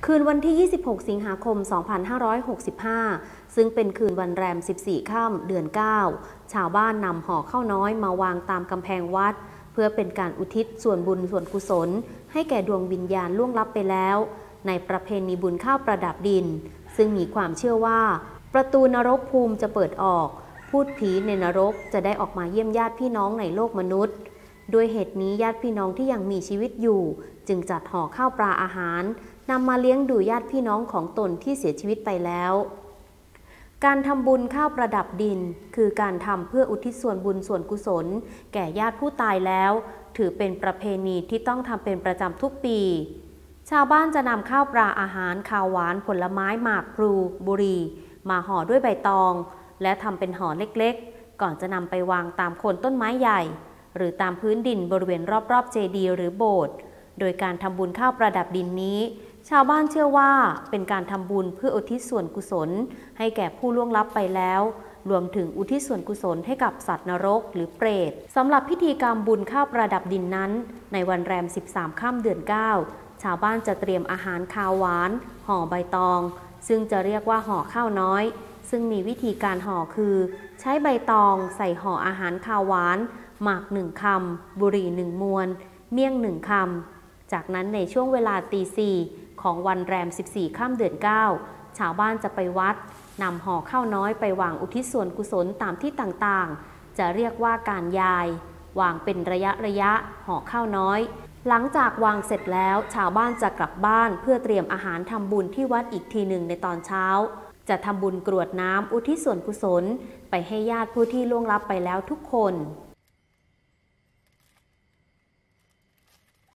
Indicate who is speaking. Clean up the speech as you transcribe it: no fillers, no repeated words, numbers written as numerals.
Speaker 1: คืนวันที่ 26 สิงหาคม 2565 ซึ่งเป็นคืนวันแรม 14 ค่ำ เดือน 9 ชาวบ้านนำห่อข้าวน้อยมาวางตามกำแพงวัดเพื่อเป็นการอุทิศส่วนบุญส่วนกุศลให้แก่ดวงวิญญาณล่วงลับไปแล้วในประเพณีบุญข้าวประดับดินซึ่งมีความเชื่อว่าประตูนรกภูมิจะเปิดออกพูดผีในนรกจะได้ออกมาเยี่ยมญาติพี่น้องในโลกมนุษย์ด้วยเหตุนี้ญาติพี่น้องที่ยังมีชีวิตอยู่จึงจัดห่อข้าวปลาอาหารนำมาเลี้ยงดูญาติพี่น้องของตนที่เสียชีวิตไปแล้วการทำบุญข้าวประดับดินคือการทำเพื่ออุทิศส่วนบุญส่วนกุศลแก่ญาติผู้ตายแล้วถือเป็นประเพณีที่ต้องทำเป็นประจำทุกปีชาวบ้านจะนำข้าวปลาอาหารข้าวหวานผลไม้หมากพลูบุหรี่มาห่อด้วยใบตองและทำเป็นห่อเล็กๆก่อนจะนำไปวางตามโคนต้นไม้ใหญ่หรือตามพื้นดินบริเวณรอบๆเจดีย์หรือโบสถ์โดยการทำบุญข้าวประดับดินนี้ชาวบ้านเชื่อว่าเป็นการทำบุญเพื่ออุทิศส่วนกุศลให้แก่ผู้ล่วงลับไปแล้วรวมถึงอุทิศส่วนกุศลให้กับสัตว์นรกหรือเปรตสำหรับพิธีกรรมบุญข้าวประดับดินนั้นในวันแรม 13 ค่ำเดือน 9 ชาวบ้านจะเตรียมอาหารคาวหวานห่อใบตองซึ่งจะเรียกว่าห่อข้าวน้อยซึ่งมีวิธีการห่อคือใช้ใบตองใส่ห่ออาหารคาวหวานหมาก1 คำบุหรี่1 มวนเมี่ยง1 คำจากนั้นในช่วงเวลาตี 4ของวันแรม 14 ค่ำเดือน 9 ชาวบ้านจะไปวัดนำห่อข้าวน้อยไปวางอุทิศส่วนกุศลตามที่ต่างๆจะเรียกว่าการยายวางเป็นระยะห่อข้าวน้อยหลังจากวางเสร็จแล้วชาวบ้านจะกลับบ้านเพื่อเตรียมอาหารทำบุญที่วัดอีกทีหนึ่งในตอนเช้าจะทำบุญกรวดน้ำอุทิศส่วนกุศลไปให้ญาติผู้ที่ล่วงลับไปแล้วทุกคน